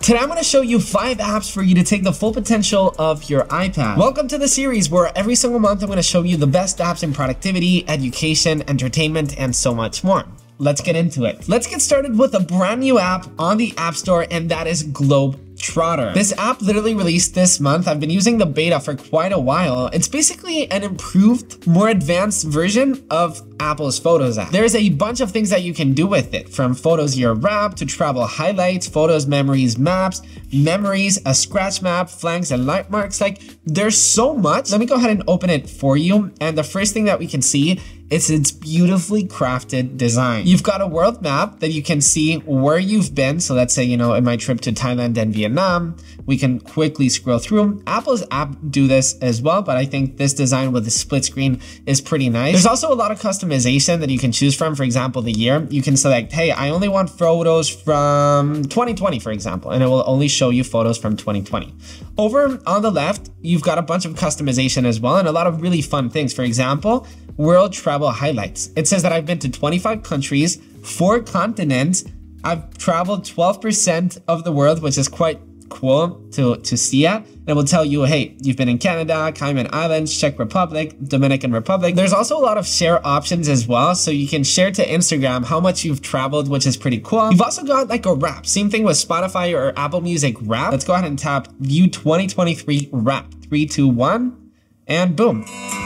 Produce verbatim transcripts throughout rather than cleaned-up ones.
Today I'm going to show you five apps for you to take the full potential of your iPad. Welcome to the series where every single month I'm going to show you the best apps in productivity, education, entertainment, and so much more. Let's get into it. Let's get started with a brand new app on the App Store, and that is Globetrotter. This app literally released this month. I've been using the beta for quite a while. It's basically an improved, more advanced version of Apple's Photos app. There's a bunch of things that you can do with it, from Photos Year Wrap to travel highlights, photos, memories, maps, memories, a scratch map, flags, and landmarks. Like, there's so much. Let me go ahead and open it for you. And the first thing that we can see is its beautifully crafted design. You've got a world map that you can see where you've been. So let's say, you know, in my trip to Thailand and Vietnam, we can quickly scroll through. Apple's app do this as well, but I think this design with the split screen is pretty nice. There's also a lot of customization that you can choose from. For example, the year, you can select, hey, I only want photos from twenty twenty, for example, and it will only show you photos from twenty twenty. Over on the left, you've got a bunch of customization as well, and a lot of really fun things. For example, world travel highlights. It says that I've been to twenty-five countries, four continents. I've traveled twelve percent of the world, which is quite cool to, to see at. And it will tell you, hey, you've been in Canada, Cayman Islands, Czech Republic, Dominican Republic. There's also a lot of share options as well. So you can share to Instagram how much you've traveled, which is pretty cool. You've also got like a wrap. Same thing with Spotify or Apple Music wrap. Let's go ahead and tap View twenty twenty-three Wrap. Three, two, one, and boom.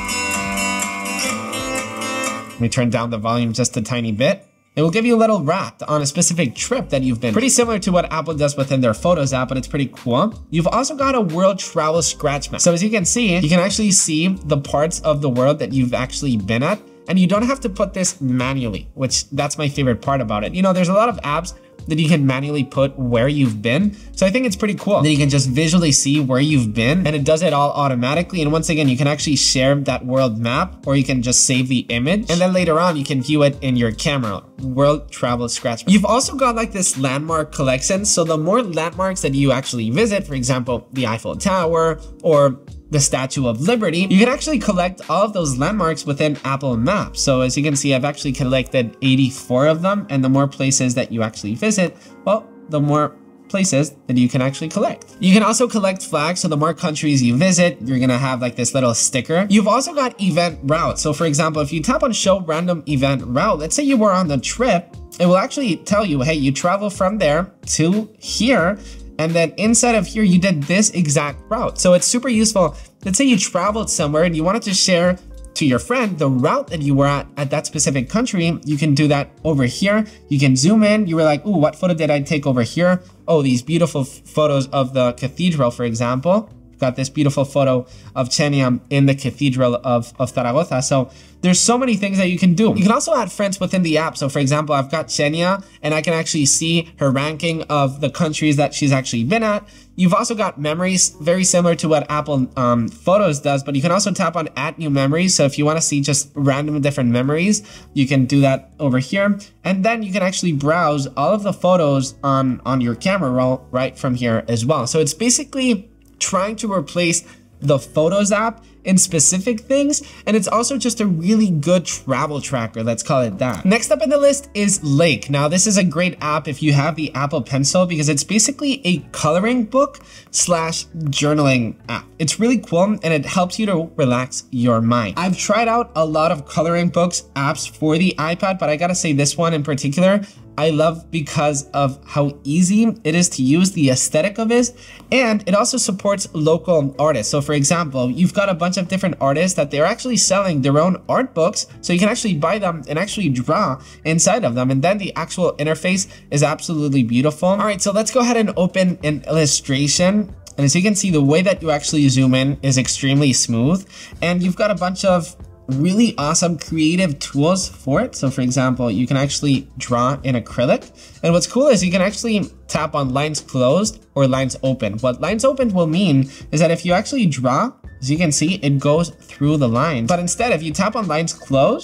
Let me turn down the volume just a tiny bit. It will give you a little wrap on a specific trip that you've been. Pretty similar to what Apple does within their Photos app, but it's pretty cool. You've also got a world travel scratch map. So as you can see, you can actually see the parts of the world that you've actually been at, and you don't have to put this manually, which that's my favorite part about it. You know, there's a lot of apps that you can manually put where you've been. So I think it's pretty cool that you can just visually see where you've been, and it does it all automatically. And once again, you can actually share that world map, or you can just save the image. And then later on, you can view it in your camera. World travel scratch map. You've also got like this landmark collection. So the more landmarks that you actually visit, for example, the Eiffel Tower or the Statue of Liberty, you can actually collect all of those landmarks within Apple Maps. So as you can see, I've actually collected eighty-four of them, and the more places that you actually visit, well, the more places that you can actually collect. You can also collect flags, so the more countries you visit, you're gonna have like this little sticker. You've also got event route. So for example, if you tap on show random event route, let's say you were on the trip, it will actually tell you, hey, you travel from there to here, and then inside of here, you did this exact route. So it's super useful. Let's say you traveled somewhere and you wanted to share to your friend the route that you were at at that specific country. You can do that over here. You can zoom in. You were like, ooh, what photo did I take over here? Oh, these beautiful photos of the cathedral, for example. Got this beautiful photo of Chenia in the Cathedral of, of Zaragoza. So there's so many things that you can do. You can also add friends within the app. So for example, I've got Chenia, and I can actually see her ranking of the countries that she's actually been at. You've also got memories, very similar to what Apple um, Photos does, but you can also tap on add new memories. So if you want to see just random different memories, you can do that over here. And then you can actually browse all of the photos on, on your camera roll right from here as well. So it's basically trying to replace the Photos app in specific things, and it's also just a really good travel tracker, let's call it that. Next up in the list is Lake. Now this is a great app if you have the Apple Pencil, because it's basically a coloring book slash journaling app. It's really cool, and it helps you to relax your mind. I've tried out a lot of coloring books apps for the iPad, but I gotta say this one in particular I love because of how easy it is to use, the aesthetic of it, and it also supports local artists. So for example, you've got a bunch of different artists that they're actually selling their own art books, so you can actually buy them and actually draw inside of them, and then the actual interface is absolutely beautiful. All right, so let's go ahead and open an illustration. And as you can see, the way that you actually zoom in is extremely smooth, and you've got a bunch of really awesome creative tools for it. So for example, you can actually draw in acrylic, and what's cool is you can actually tap on lines closed or lines open. What lines open will mean is that if you actually draw, as you can see, it goes through the line. But instead, if you tap on lines closed,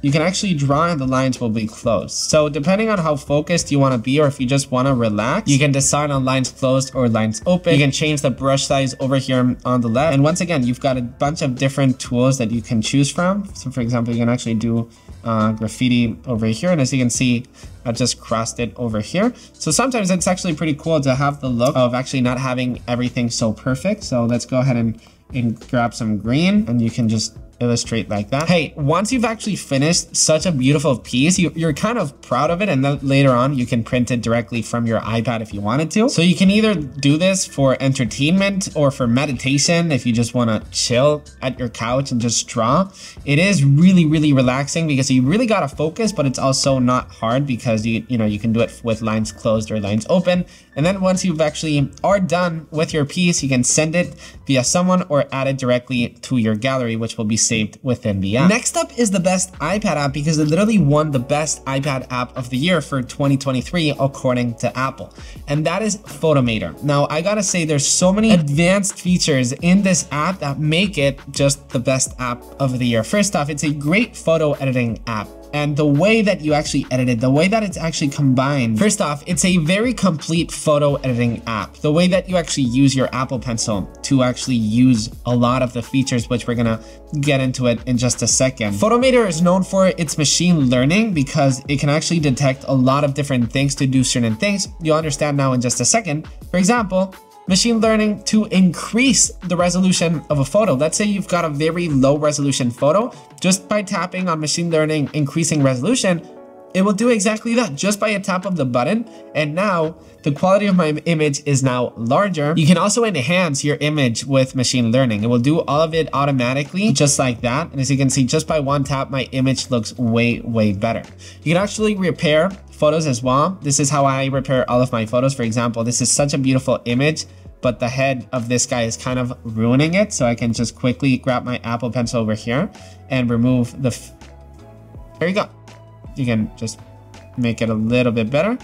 you can actually draw and the lines will be closed. So depending on how focused you want to be, or if you just want to relax, you can decide on lines closed or lines open. You can change the brush size over here on the left. And once again, you've got a bunch of different tools that you can choose from. So for example, you can actually do uh, graffiti over here. And as you can see, I just crossed it over here. So sometimes it's actually pretty cool to have the look of actually not having everything so perfect. So let's go ahead and, and grab some green, and you can just illustrate like that. Hey, once you've actually finished such a beautiful piece, you, you're kind of proud of it, and then later on you can print it directly from your iPad if you wanted to. So you can either do this for entertainment or for meditation if you just want to chill at your couch and just draw. It is really, really relaxing because you really got to focus, but it's also not hard because you, you know, you can do it with lines closed or lines open. And then once you've actually are done with your piece, you can send it via someone or add it directly to your gallery, which will be saved within the app. Next up is the best iPad app because it literally won the best iPad app of the year for twenty twenty-three according to Apple, and that is Photomator. Now I gotta say, there's so many advanced features in this app that make it just the best app of the year. First off, it's a great photo editing app. And the way that you actually edit it, the way that it's actually combined. First off, it's a very complete photo editing app. The way that you actually use your Apple Pencil to actually use a lot of the features, which we're gonna get into it in just a second. Photomator is known for its machine learning because it can actually detect a lot of different things to do certain things. You'll understand now in just a second. For example, machine learning to increase the resolution of a photo. Let's say you've got a very low resolution photo. Just by tapping on machine learning increasing resolution, it will do exactly that just by a tap of the button. And now the quality of my image is now larger. You can also enhance your image with machine learning. It will do all of it automatically, just like that. And as you can see, just by one tap, my image looks way, way better. You can actually repair photos as well. This is how I repair all of my photos. For example, this is such a beautiful image, but the head of this guy is kind of ruining it. So I can just quickly grab my Apple Pencil over here and remove the, f there you go. You can just make it a little bit better.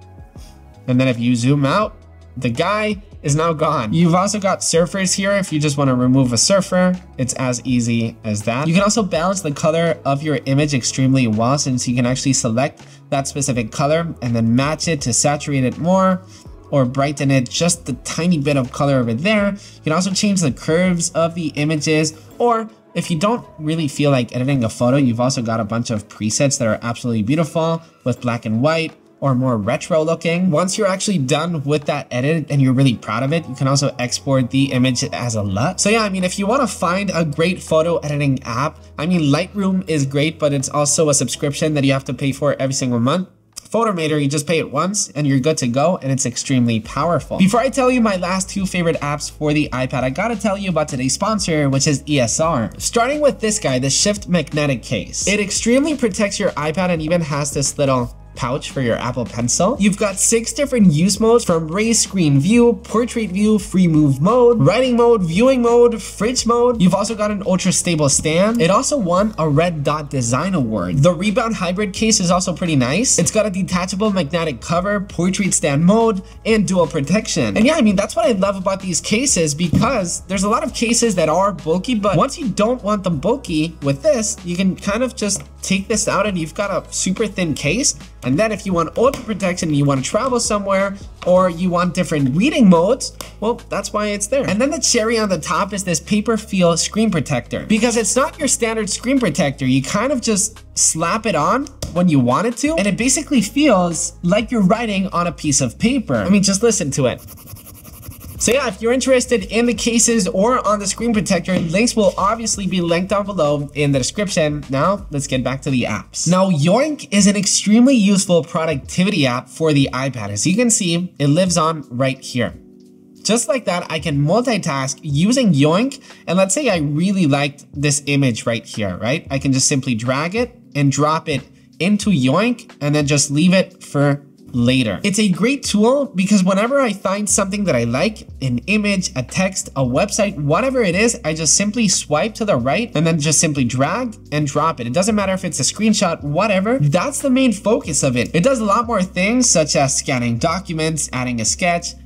And then if you zoom out, the guy is now gone. You've also got surfers here. If you just want to remove a surfer, it's as easy as that. You can also balance the color of your image extremely well, since you can actually select that specific color and then match it to saturate it more or brighten it just the tiny bit of color over there. You can also change the curves of the images, or if you don't really feel like editing a photo, you've also got a bunch of presets that are absolutely beautiful with black and white or more retro looking. Once you're actually done with that edit and you're really proud of it, you can also export the image as a L U T. So yeah, I mean, if you want to find a great photo editing app, I mean, Lightroom is great, but it's also a subscription that you have to pay for every single month. Photomator, you just pay it once and you're good to go, and it's extremely powerful. Before I tell you my last two favorite apps for the iPad, I gotta tell you about today's sponsor, which is E S R. Starting with this guy, the Shift Magnetic Case. It extremely protects your iPad and even has this little pouch for your Apple Pencil. You've got six different use modes, from raise screen view, portrait view, free move mode, writing mode, viewing mode, fridge mode. You've also got an ultra stable stand. It also won a Red Dot Design Award. The Rebound Hybrid case is also pretty nice. It's got a detachable magnetic cover, portrait stand mode, and dual protection. And yeah, I mean, that's what I love about these cases, because there's a lot of cases that are bulky, but once you don't want them bulky, with this, you can kind of just take this out and you've got a super thin case. And then if you want ultra protection and you want to travel somewhere, or you want different reading modes, well, that's why it's there. And then the cherry on the top is this paper feel screen protector, because it's not your standard screen protector. You kind of just slap it on when you want it to, and it basically feels like you're writing on a piece of paper. I mean, just listen to it. So yeah, if you're interested in the cases or on the screen protector, links will obviously be linked down below in the description. Now, let's get back to the apps. Now, Yoink is an extremely useful productivity app for the iPad. As you can see, it lives on right here. Just like that, I can multitask using Yoink. And let's say I really liked this image right here, right? I can just simply drag it and drop it into Yoink and then just leave it for later. It's a great tool because whenever I find something that I like, an image, a text, a website, whatever it is, I just simply swipe to the right and then just simply drag and drop it. It doesn't matter if it's a screenshot, whatever. That's the main focus of it. It does a lot more things, such as scanning documents, adding a sketch,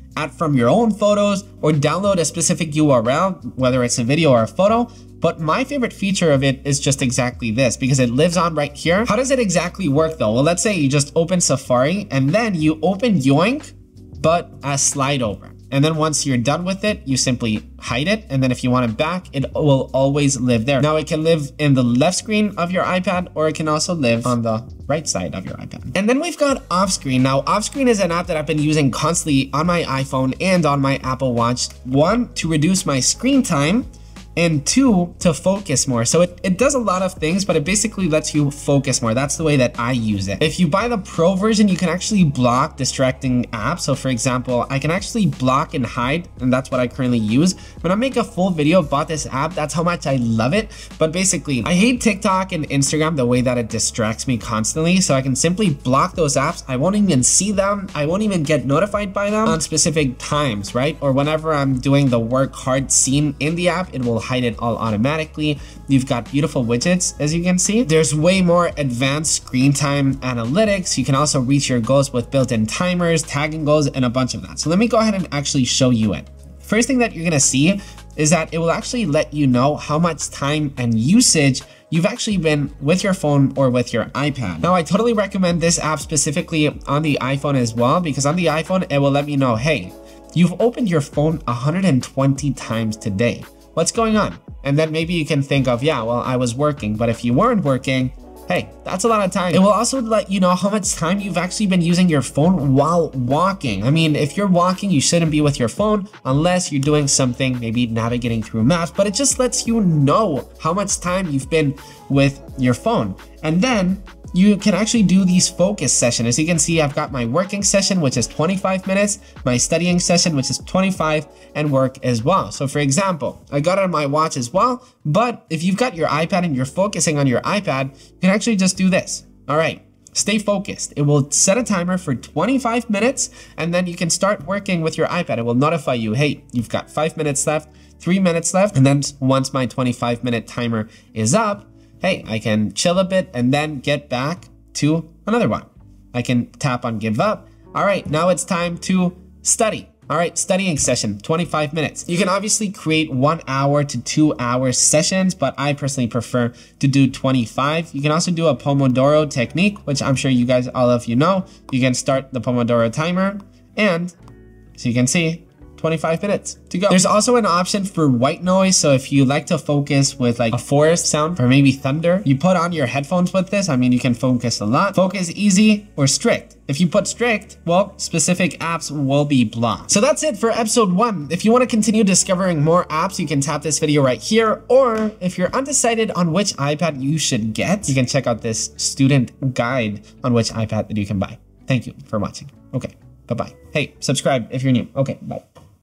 add from your own photos, or download a specific U R L, whether it's a video or a photo. But my favorite feature of it is just exactly this, because it lives on right here. How does it exactly work though? Well, let's say you just open Safari and then you open Yoink, but as slide over. And then once you're done with it, you simply hide it. And then if you want it back, it will always live there. Now it can live in the left screen of your iPad, or it can also live on the right side of your iPad. And then we've got off screen. Now off screen is an app that I've been using constantly on my iPhone and on my Apple Watch. One, to reduce my screen time, and two, to focus more. So it, it does a lot of things, but it basically lets you focus more. That's the way that I use it. If you buy the Pro version, you can actually block distracting apps. So for example, I can actually block and hide, and that's what I currently use. When I make a full video about this app, that's how much I love it. But basically, I hate TikTok and Instagram the way that it distracts me constantly. So I can simply block those apps. I won't even see them. I won't even get notified by them on specific times, right? Or whenever I'm doing the work hard scene in the app, it will hide it all automatically. You've got beautiful widgets, as you can see. There's way more advanced screen time analytics. You can also reach your goals with built-in timers, tagging goals, and a bunch of that. So let me go ahead and actually show you it. First thing that you're gonna see is that it will actually let you know how much time and usage you've actually been with your phone or with your iPad. Now, I totally recommend this app specifically on the iPhone as well, because on the iPhone, it will let me know, hey, you've opened your phone one hundred twenty times today. What's going on? And then maybe you can think of, yeah, well, I was working, but if you weren't working, hey, that's a lot of time. It will also let you know how much time you've actually been using your phone while walking. I mean, if you're walking, you shouldn't be with your phone unless you're doing something, maybe navigating through maps, but it just lets you know how much time you've been with your phone. And then you can actually do these focus sessions. As you can see, I've got my working session, which is twenty-five minutes, my studying session, which is twenty-five, and work as well. So for example, I got it on my watch as well, but if you've got your iPad and you're focusing on your iPad, you can actually just do this. All right, stay focused. It will set a timer for twenty-five minutes, and then you can start working with your iPad. It will notify you, hey, you've got five minutes left, three minutes left, and then once my twenty-five minute timer is up, hey, I can chill a bit and then get back to another one. I can tap on give up. All right, now it's time to study. All right, studying session, twenty-five minutes. You can obviously create one hour to two hour sessions, but I personally prefer to do twenty-five. You can also do a Pomodoro technique, which I'm sure you guys, all of you know. You can start the Pomodoro timer, and so you can see, twenty-five minutes to go. There's also an option for white noise. So if you like to focus with like a forest sound or maybe thunder, you put on your headphones with this. I mean, you can focus a lot. Focus easy or strict. If you put strict, well, specific apps will be blocked. So that's it for episode one. If you want to continue discovering more apps, you can tap this video right here. Or if you're undecided on which iPad you should get, you can check out this student guide on which iPad that you can buy. Thank you for watching. Okay, bye-bye. Hey, subscribe if you're new. Okay, bye.